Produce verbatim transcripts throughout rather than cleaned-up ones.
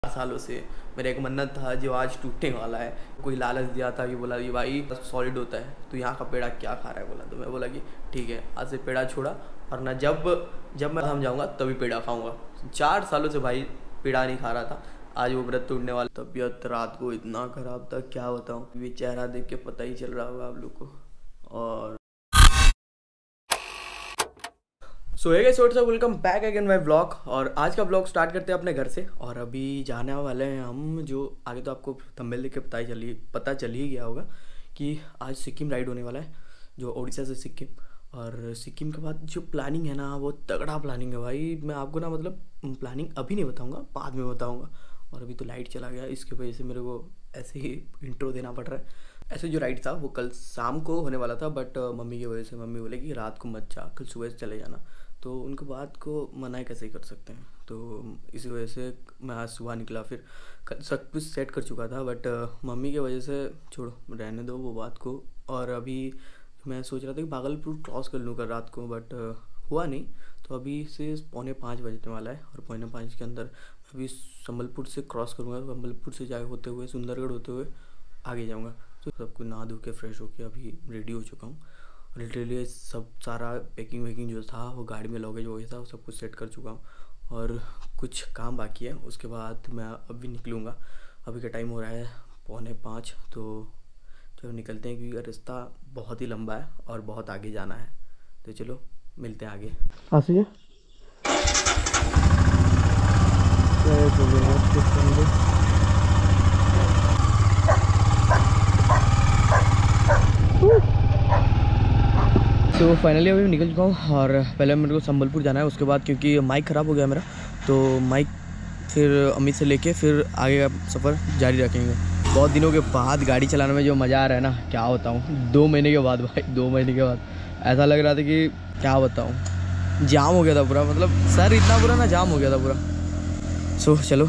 सालों से मेरा एक मन्नत था जो आज टूटने वाला है। कोई लालच दिया था कि बोला कि भाई सॉलिड होता है तो यहाँ का पेड़ा क्या खा रहा है, बोला तो मैं बोला कि ठीक है आज से पेड़ा छोड़ा और ना जब जब मैं हम जाऊँगा तभी पेड़ा खाऊँगा। चार सालों से भाई पेड़ा नहीं खा रहा था, आज वो व्रत टूटने वाला। तबीयत रात को इतना ख़राब था क्या बताऊँ, ये चेहरा देख के पता ही चल रहा होगा आप लोग को। और so hey guys, welcome back again my vlog. और आज का व्लॉग स्टार्ट करते हैं अपने घर से। और अभी जाने वाले हैं हम, जो आगे तो आपको थंबनेल देख के पता ही चली पता चल ही गया होगा कि आज सिक्किम राइड होने वाला है, जो उड़ीसा से सिक्किम। और सिक्किम के बाद जो प्लानिंग है ना, वो तगड़ा प्लानिंग है भाई। मैं आपको ना मतलब प्लानिंग अभी नहीं बताऊँगा, बाद में बताऊँगा। और अभी तो लाइट चला गया, इसकी वजह से मेरे को ऐसे ही इंट्रो देना पड़ रहा है। ऐसे जो राइड था वो कल शाम को होने वाला था, बट मम्मी की वजह से मम्मी बोले कि रात को मत जा, कल सुबह से चले जाना। तो उनके बात को मना कैसे कर सकते हैं, तो इसी वजह से मैं आज सुबह निकला। फिर सब कुछ सेट कर चुका था, बट मम्मी की वजह से छोड़ो, रहने दो वो बात को। और अभी मैं सोच रहा था कि भागलपुर क्रॉस कर लूँ कल रात को, बट हुआ नहीं। तो अभी से पौने पाँच बजने वाला है और पौने पाँच के अंदर अभी संबलपुर से क्रॉस करूँगा। संबलपुर से जाए होते हुए सुंदरगढ़ होते हुए आगे जाऊँगा। तो सब कुछ नहा धो के फ्रेश होके अभी रेडी हो चुका हूँ। लिटरली सब सारा पैकिंग वैकिंग जो था वो गाड़ी में लगेज वगैरह था, वो सब कुछ सेट कर चुका हूँ। और कुछ काम बाकी है, उसके बाद मैं अभी निकलूँगा। अभी का टाइम हो रहा है पौने पाँच, तो चलो निकलते हैं क्योंकि रास्ता बहुत ही लंबा है और बहुत आगे जाना है। तो चलो मिलते हैं आगे। आसिए तो फाइनली अभी निकल चुका हूँ। और पहले मेरे को संबलपुर जाना है, उसके बाद क्योंकि माइक ख़राब हो गया मेरा, तो माइक फिर अमित से लेके फिर आगे का सफ़र जारी रखेंगे। बहुत दिनों के बाद गाड़ी चलाने में जो मज़ा आ रहा है ना, क्या बताऊँ। दो महीने के बाद भाई, दो महीने के बाद ऐसा लग रहा था कि क्या बताऊँ, जाम हो गया था पूरा। मतलब सर इतना पूरा ना जाम हो गया था पूरा। सो चलो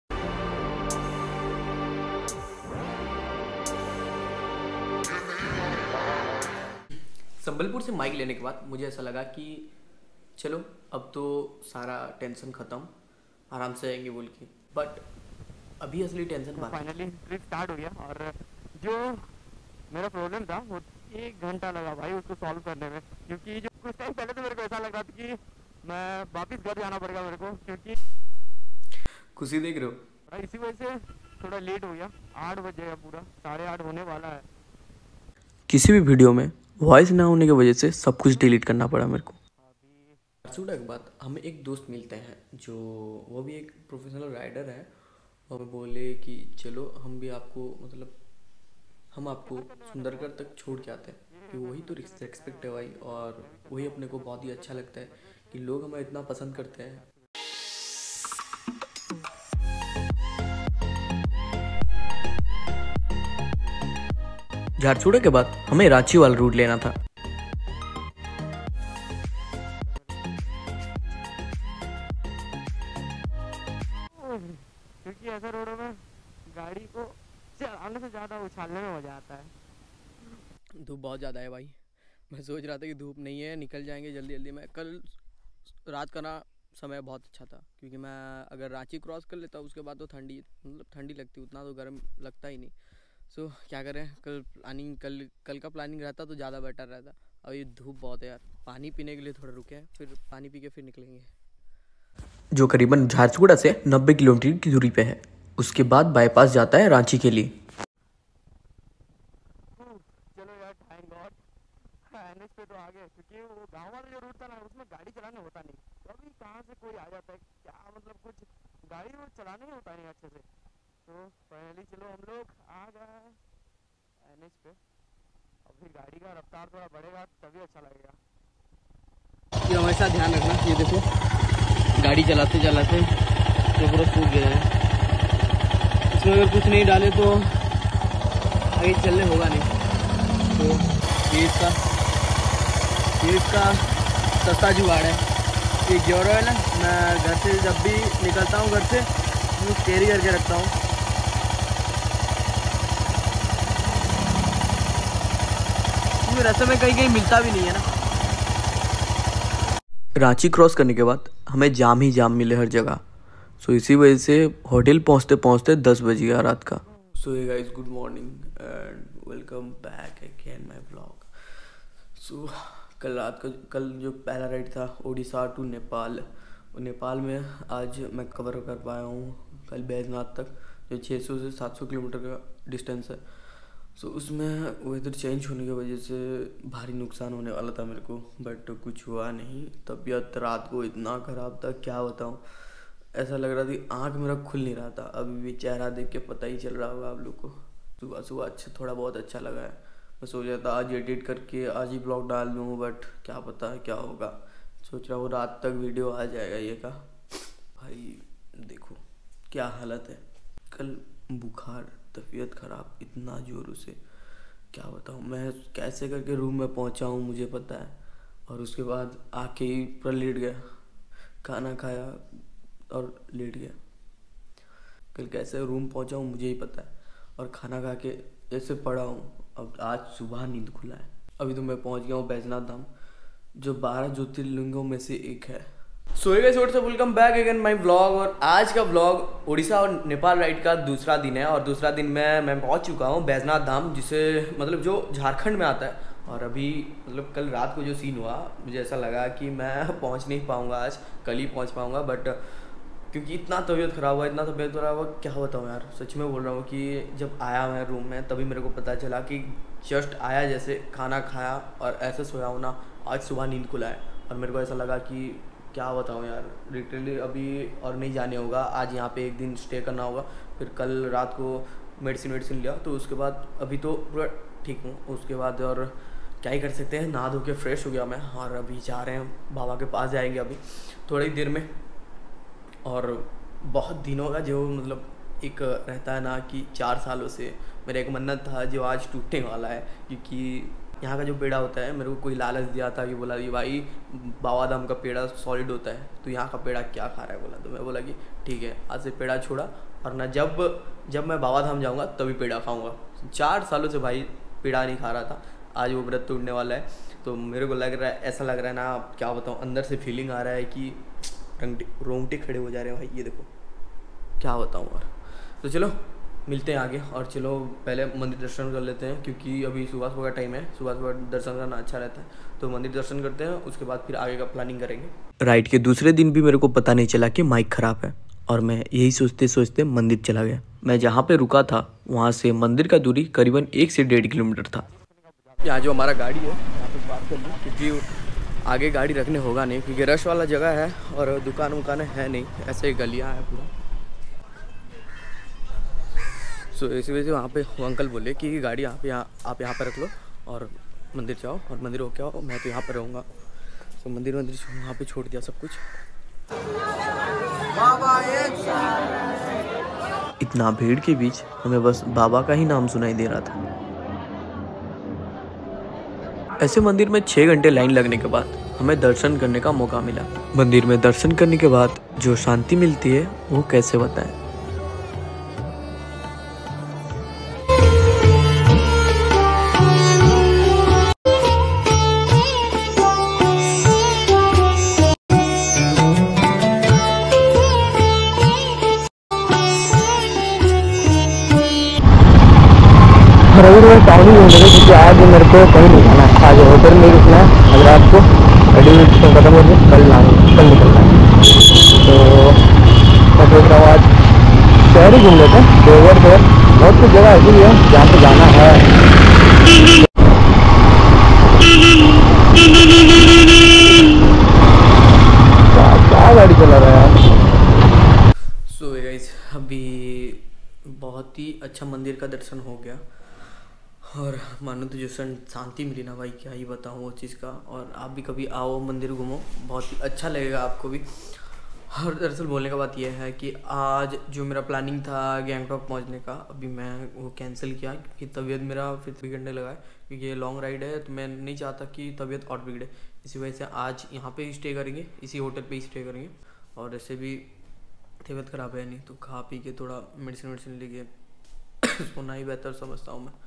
संबलपुर से माइक लेने के बाद मुझे ऐसा लगा कि चलो अब तो सारा टेंशन ख़त्म, आराम से आएंगे बोल के। बट अभी असली टेंशन बाकी। फाइनली ट्रिप स्टार्ट हो गया और जो मेरा प्रॉब्लम था वो एक घंटा लगा भाई उसको सॉल्व करने में। क्योंकि जो कुछ टाइम पहले तो मेरे को ऐसा लग रहा था कि मैं वापस घर जाना पड़ेगा मेरे को, क्योंकि खुशी देख रहे हो, इसी वजह से थोड़ा लेट हो गया। आठ बजे पूरा साढ़े आठ होने वाला है। किसी भी वीडियो में वॉइस ना होने की वजह से सब कुछ डिलीट करना पड़ा मेरे को। अभी के बाद हमें एक दोस्त मिलते हैं जो वो भी एक प्रोफेशनल राइडर है, और बोले कि चलो हम भी आपको मतलब हम आपको सुंदरगढ़ तक छोड़ के आते हैं। कि वही तो रिस्पेक्ट है भाई, और वही अपने को बहुत ही अच्छा लगता है कि लोग हमें इतना पसंद करते हैं। झारसुगड़ा के बाद हमें रांची वाला रूट लेना था। क्योंकि ऐसे रोडों में गाड़ी को चलाने से ज़्यादा उछालने में मजा आता है। धूप बहुत ज़्यादा है भाई। मैं सोच रहा था कि धूप नहीं है, निकल जाएंगे जल्दी जल्दी। मैं कल रात का ना समय बहुत अच्छा था, क्योंकि मैं अगर रांची क्रॉस कर लेता उसके बाद तो ठंडी मतलब ठंडी लगती, उतना तो गर्म लगता ही नहीं। सो so, क्या करें, कल प्लानिंग कल कल का प्लानिंग रहता तो ज़्यादा बेटर रहता। और ये धूप बहुत है यार। पानी पीने के लिए थोड़ा रुके हैं, फिर पानी पी के फिर निकलेंगे, जो करीबन झारसुगड़ा से नब्बे किलोमीटर की दूरी पे है। उसके बाद बाईपास जाता है रांची के लिए। चलो यार, थैंक गॉड एनएच पे तो आ गए, क्योंकि वो गाँव वाला जो रूट था ना उसमें गाड़ी चलाने होता नहीं। तो अभी कहाँ से कोई आ जाता है, क्या मतलब कुछ गाड़ी वो चलाने ही होता नहीं अच्छे से। तो फाइनली चलो हम लोग आ गए एनएच पे। अभी गाड़ी का रफ्तार थोड़ा बढ़ेगा तभी अच्छा लगेगा। ये हमेशा ध्यान रखना, ये देखो गाड़ी चलाते चलाते तो पूरा सूख गया है। इसमें अगर कुछ नहीं डाले तो आगे चलने होगा नहीं। तो ये इसका ये इसका सस्ता जुगाड़ है। ये जोरो है ना, मैं घर से जब भी निकलता हूँ घर से वो कैरी करके रखता हूँ। रास्ते में कहीं कहीं मिलता भी नहीं है ना। रांची क्रॉस करने के बाद हमें जाम ही जाम मिले हर जगह। सो इसी वजह से होटल पहुंचते पहुंचते दस बज गया रात का। So hey guys, good morning and welcome back again my vlog. So कल रात का कल जो पहला राइड था ओडिशा टू नेपाल, वो नेपाल में आज मैं कवर कर पाया हूँ कल बैजनाथ तक, जो छः सौ से सात सौ किलोमीटर का डिस्टेंस है। सो so, उसमें वेदर चेंज होने की वजह से भारी नुकसान होने वाला था मेरे को, बट कुछ हुआ नहीं। तबीयत रात को इतना ख़राब था, क्या बताऊँ। ऐसा लग रहा था आँख मेरा खुल नहीं रहा था। अभी भी चेहरा देख के पता ही चल रहा होगा आप लोग को। सुबह सुबह अच्छा थोड़ा बहुत अच्छा लगा है। मैं सोच रहा था आज एडिट करके आज ही ब्लॉग डाल दूँ, बट क्या पता है क्या होगा। सोच रहा हूँ रात तक वीडियो आ जाएगा ये का। भाई देखो क्या हालत है। कल बुखार, तबीयत ख़राब इतना ज़ोरों से, क्या बताऊँ। मैं कैसे करके रूम में पहुँचा हूँ मुझे पता है, और उसके बाद आके ही पूरा लेट गया, खाना खाया और लेट गया। कल कैसे रूम पहुँचा हूँ मुझे ही पता है, और खाना खा के ऐसे पड़ा हूँ। अब आज सुबह नींद खुला है। अभी तो मैं पहुँच गया हूँ बैजनाथ धाम, जो बारह ज्योतिर्लिंगों में से एक है। So hey guys, what's up, welcome back again my vlog. और आज का व्लॉग उड़ीसा और नेपाल राइड का दूसरा दिन है, और दूसरा दिन में मैं पहुंच चुका हूं बैजनाथ धाम, जिसे मतलब जो झारखंड में आता है। और अभी मतलब कल रात को जो सीन हुआ, मुझे ऐसा लगा कि मैं पहुंच नहीं पाऊंगा आज, कल ही पहुंच पाऊंगा। बट क्योंकि इतना तबीयत ख़राब हुआ, इतना तबीयत ख़राब हुआ, क्या बताऊँ यार। सच में बोल रहा हूँ कि जब आया मैं रूम में तभी मेरे को पता चला कि जस्ट आया, जैसे खाना खाया और ऐसे सोया हूँ ना, आज सुबह नींद खुला है। और मेरे को ऐसा लगा कि क्या बताऊँ यार, लिटरली अभी और नहीं जाने होगा। आज यहाँ पे एक दिन स्टे करना होगा, फिर कल रात को मेडिसिन वेडिसिन लिया, तो उसके बाद अभी तो पूरा ठीक हूँ। उसके बाद और क्या ही कर सकते हैं, नहा धो के फ्रेश हो गया मैं, और अभी जा रहे हैं बाबा के पास, जाएंगे अभी थोड़ी देर में। और बहुत दिनों का जो मतलब एक रहता है ना कि चार सालों से मेरा एक मन्नत था जो आज टूटने वाला है। क्योंकि यहाँ का जो पेड़ा होता है, मेरे को कोई लालच दिया था कि बोला कि भाई बाबा धाम का पेड़ा सॉलिड होता है, तो यहाँ का पेड़ा क्या खा रहा है बोला। तो मैं बोला कि ठीक है, आज से पेड़ा छोड़ा, और ना जब जब मैं बाबा धाम जाऊँगा तभी पेड़ा खाऊँगा। चार सालों से भाई पेड़ा नहीं खा रहा था, आज वो व्रत टूटने वाला है। तो मेरे को लग रहा है, ऐसा लग रहा है ना, क्या बताऊँ, अंदर से फीलिंग आ रहा है कि रोंगटे खड़े हो जा रहे हैं भाई, ये देखो क्या बताऊँ यार। तो चलो मिलते हैं आगे, और चलो पहले मंदिर दर्शन कर लेते हैं, क्योंकि अभी सुबह सुबह का टाइम है, सुबह सुबह दर्शन करना अच्छा रहता है। तो मंदिर दर्शन करते हैं, उसके बाद फिर आगे का प्लानिंग करेंगे। राइड के दूसरे दिन भी मेरे को पता नहीं चला कि माइक ख़राब है, और मैं यही सोचते सोचते मंदिर चला गया। मैं जहाँ पे रुका था वहाँ से मंदिर का दूरी करीबन एक से डेढ़ किलोमीटर था। यहाँ जो हमारा गाड़ी है यहाँ पे पार्क कर ली, क्योंकि आगे गाड़ी रखने होगा नहीं, क्योंकि रश वाला जगह है और दुकान वुकान है नहीं, ऐसे ही गलियाँ हैं पूरा। सो इसी वजह से वहाँ पे वो अंकल बोले कि गाड़ी यहाँ पे यहाँ आप यहाँ पर रख लो और मंदिर जाओ, और मंदिर होके आओ, मैं तो यहाँ पर रहूँगा। सो मंदिर मंदिर वहाँ पे छोड़ दिया सब कुछ। इतना भीड़ के बीच हमें बस बाबा का ही नाम सुनाई दे रहा था। ऐसे मंदिर में छः घंटे लाइन लगने के बाद हमें दर्शन करने का मौका मिला। मंदिर में दर्शन करने के बाद जो शांति मिलती है वो कैसे बताएं। रविवार टाउन ही ढूंढ रहे, क्योंकि आज मेरे को कहीं नहीं जाना है, आज होटल में रुकना है। आज रात को एडिट खत्म हो गया, कल ना कल निकलना है। तो मैं सोच रहा हूँ आज शहर ही घूम लेते हैं, देवघर शहर, बहुत कुछ जगह ऐसी है जहाँ पे जाना है। क्या गाड़ी चला रहा है यार। सो गाइस, अभी बहुत ही अच्छा मंदिर का दर्शन हो गया, और मानो तो जो शांति मिली ना भाई, क्या ही बताऊँ वो चीज़ का। और आप भी कभी आओ, मंदिर घूमो, बहुत ही अच्छा लगेगा आपको भी। और दरअसल बोलने का बात यह है कि आज जो मेरा प्लानिंग था गैंगटॉक पहुंचने का, अभी मैं वो कैंसिल किया, क्योंकि तबीयत मेरा फिर बिगड़ने लगा है। क्योंकि ये लॉन्ग राइड है, तो मैं नहीं चाहता कि तबीयत और बिगड़े। इसी वजह से आज यहाँ पे ही स्टे करेंगे, इसी होटल पे ही स्टे करेंगे। और ऐसे भी तबीयत ख़राब है नहीं, तो खा पी के थोड़ा मेडिसिन वेडिसिन लेके सोना ही बेहतर समझता हूँ मैं।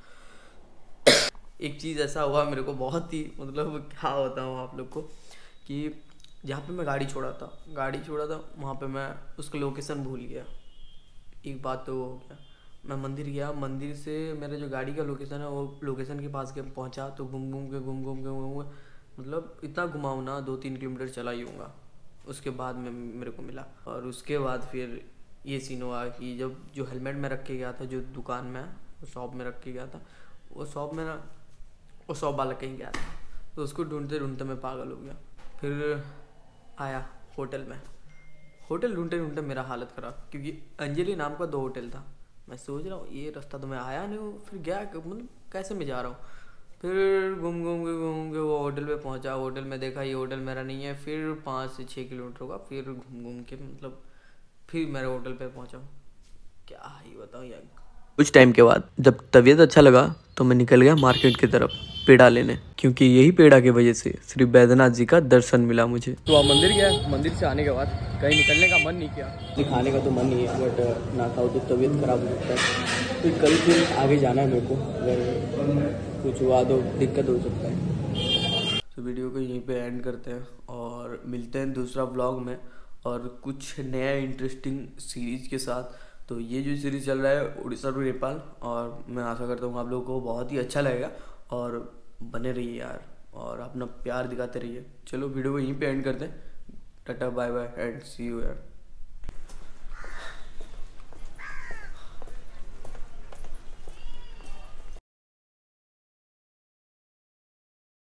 एक चीज़ ऐसा हुआ मेरे को, बहुत ही मतलब क्या बताऊँ आप लोग को, कि जहाँ पे मैं गाड़ी छोड़ा था गाड़ी छोड़ा था वहाँ पे मैं उसका लोकेशन भूल गया। एक बात तो वो हो गया। मैं मंदिर गया, मंदिर से मेरा जो गाड़ी का लोकेशन है वो लोकेशन के पास के पहुँचा तो घूम घूम के घूम घूम के घूम के मतलब इतना घुमाऊँ ना, दो तीन किलोमीटर चला ही होऊंगा। उसके बाद में मेरे को मिला और उसके बाद फिर ये सीन हुआ कि जब जो हेलमेट में रख के गया था जो दुकान में, वो शॉप में रख के गया था, वो शॉप में ना वो शॉप वाला कहीं गया था, तो उसको ढूंढते ढूंढते मैं पागल हो गया। फिर आया होटल में, होटल ढूंढते ढूंढते मेरा हालत ख़राब, क्योंकि अंजलि नाम का दो होटल था। मैं सोच रहा हूँ ये रास्ता तो मैं आया नहीं हूँ, फिर गया मतलब कैसे मैं जा रहा हूँ। फिर घूम घूम के घूम के वो होटल पे पहुंचा, होटल में देखा ये होटल मेरा नहीं है। फिर पाँच से छः किलोमीटर होगा, फिर घूम घूम के मतलब फिर मेरे होटल पे पहुंचा। क्या ही बताऊँ यार। कुछ टाइम के बाद जब तबीयत अच्छा लगा तो मैं निकल गया मार्केट की तरफ पेड़ा लेने, क्योंकि यही पेड़ा की वजह से श्री बैद्यनाथ जी का दर्शन मिला मुझे। तो आप मंदिर गया, मंदिर से आने के बाद कहीं निकलने का मन नहीं किया, दिखाने का तो मन नहीं है, बट ना खाओ तो तबीयत खराब हो सकता है। फिर कल फिर आगे जाना है मेरे को, अगर कुछ हुआ तो दिक्कत हो सकता है। तो वीडियो को यहीं पे एंड करते हैं और मिलते हैं दूसरा व्लॉग में और कुछ नया इंटरेस्टिंग सीरीज के साथ। तो ये जो सीरीज़ चल रहा है उड़ीसा टू नेपाल, और मैं आशा करता हूँ आप लोगों को बहुत ही अच्छा लगेगा और बने रहिए यार और अपना प्यार दिखाते रहिए। चलो वीडियो को यहीं पे एंड करते हैं। Tata bye bye and see you यार।